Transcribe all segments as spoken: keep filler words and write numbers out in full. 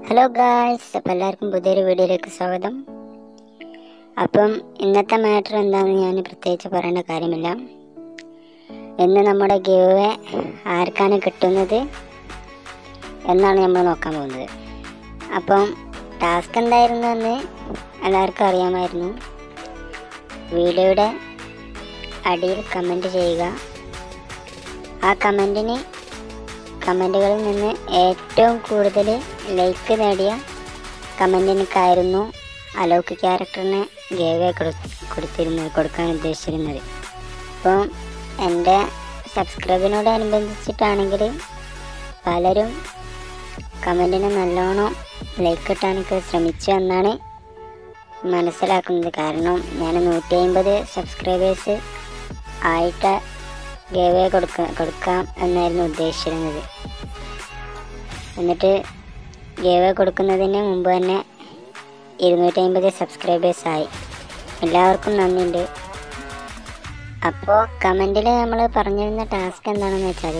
Hello guys, അപ്പോൾ എല്ലാവർക്കും പുതിയൊരു വീഡിയോയിലേക്ക് സ്വാഗതം. അപ്പം ഇന്നത്തെ മാറ്റർ എന്താണെന്ന് ഞാൻ പ്രത്യേകിച്ച് പറയേണ്ട കാര്യമില്ല. ഇന്ന് നമ്മുടെ ഗിവ് ആർക്കാണ് കിട്ടുന്നത് എന്നാണ് നമ്മൾ നോക്കാൻ പോകുന്നത്. അപ്പം ടാസ്ക് എന്തായിരുന്നു എന്ന് എല്ലാവർക്കും അറിയാമായിരുന്നു. വീഡിയോയുടെ അടിയിൽ കമൻറ്റ് ചെയ്യുക. ആ കമൻറ്റിന് കമൻറ്റുകളിൽ നിന്ന് ഏറ്റവും കൂടുതൽ ലൈക്ക് നേടിയ കമൻറ്റിനൊക്കെയായിരുന്നു അലോക്ക് ക്യാരക്ടറിന് ഗേവേ കൊടുത്തിരുന്നത് കൊടുക്കാൻ ഉദ്ദേശിച്ചിരുന്നത്. അപ്പം എൻ്റെ സബ്സ്ക്രൈബിനോടനുബന്ധിച്ചിട്ടാണെങ്കിൽ പലരും കമൻറ്റിന് നല്ലോണം ലൈക്ക് ഇട്ടാനൊക്കെ ശ്രമിച്ചു എന്നാണ് മനസ്സിലാക്കുന്നത്. കാരണം ഞാൻ നൂറ്റി അമ്പത് സബ്സ്ക്രൈബേഴ്സ് ആയിട്ട് ഗേവേ കൊടുക്ക കൊടുക്കാം എന്നായിരുന്നു ഉദ്ദേശിച്ചിരുന്നത്. എന്നിട്ട് ഗേവേ കൊടുക്കുന്നതിന് മുമ്പ് തന്നെ ഇരുന്നൂറ്റി അമ്പത് സബ്സ്ക്രൈബേഴ്സായി. എല്ലാവർക്കും നന്ദിയുണ്ട്. അപ്പോൾ കമൻറ്റിൽ നമ്മൾ പറഞ്ഞിരുന്ന ടാസ്ക് എന്താണെന്ന് വെച്ചാൽ,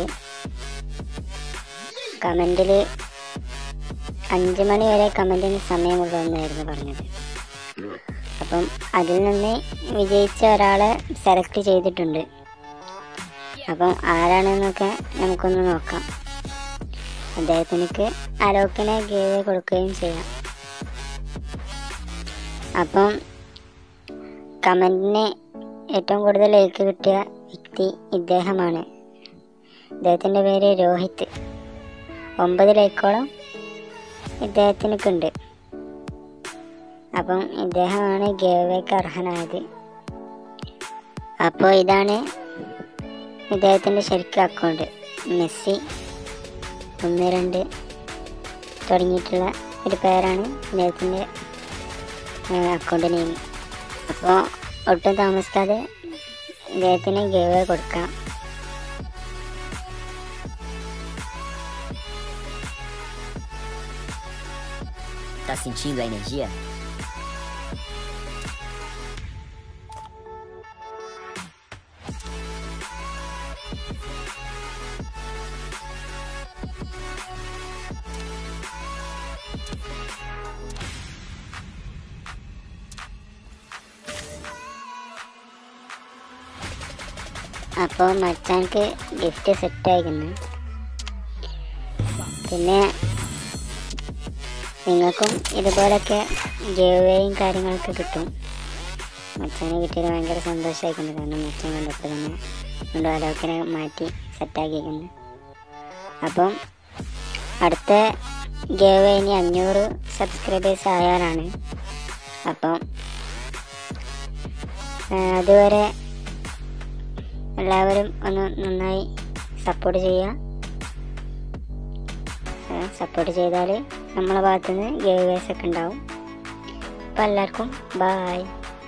കമൻറ്റിൽ അഞ്ച് മണി വരെ കമൻറ്റിന് സമയമുള്ളതെന്നായിരുന്നു പറഞ്ഞത്. അപ്പം അതിൽ നിന്ന് വിജയിച്ച ഒരാളെ സെലക്ട് ചെയ്തിട്ടുണ്ട്. അപ്പം ആരാണെന്നൊക്കെ നമുക്കൊന്ന് നോക്കാം. അദ്ദേഹത്തിനക്ക് അലോക്കിനെ ഗേവേ കൊടുക്കുകയും ചെയ്യാം. അപ്പം കമൻറ്റിന് ഏറ്റവും കൂടുതൽ ലൈക്ക് കിട്ടിയ വ്യക്തി ഇദ്ദേഹമാണ്. ഇദ്ദേഹത്തിൻ്റെ പേര് രോഹിത്. ഒമ്പത് ലൈക്കോളം ഇദ്ദേഹത്തിനൊക്കെയുണ്ട്. അപ്പം ഇദ്ദേഹമാണ് ഗേവേക്ക് അർഹനായത്. അപ്പോൾ ഇതാണ് ഇദ്ദേഹത്തിൻ്റെ ശരിക്കും അക്കൗണ്ട്. മെസ്സി ഒന്ന് രണ്ട് തുടങ്ങിയിട്ടുള്ള ഒരു പേരാണ് ഇദ്ദേഹത്തിൻ്റെ അക്കൗണ്ട് നെയിം. അപ്പോൾ ഒട്ടും താമസിക്കാതെ ഇദ്ദേഹത്തിന് ഗേവേ കൊടുക്കാം. Tá sentindo a energia? അപ്പോൾ മച്ചാൻക്ക് ഗിഫ്റ്റ് സെറ്റായിരിക്കുന്നു. പിന്നെ നിങ്ങൾക്കും ഇതുപോലൊക്കെ ഗിവേയും കാര്യങ്ങളൊക്കെ കിട്ടും. മച്ചാനെ കിട്ടിയത് ഭയങ്കര സന്തോഷമായിരിക്കുന്നു. കാരണം മച്ചാൻ കണ്ടപ്പോൾ തന്നെ കൊണ്ട് അലോക്കിനെ മാറ്റി സെറ്റാക്കിയിരിക്കുന്നു. അപ്പം അടുത്ത ഗിവേ ഇനി അഞ്ഞൂറ് സബ്സ്ക്രൈബേഴ്സ് ആയാലാണ്. അപ്പം അതുവരെ എല്ലാവരും ഒന്ന് നന്നായി സപ്പോർട്ട് ചെയ്യുക. സപ്പോർട്ട് ചെയ്താൽ നമ്മളെ ഭാഗത്തുനിന്ന് ഗിവേസ് ഒക്കെ ഉണ്ടാവും. അപ്പോൾ എല്ലാവർക്കും ബായ്.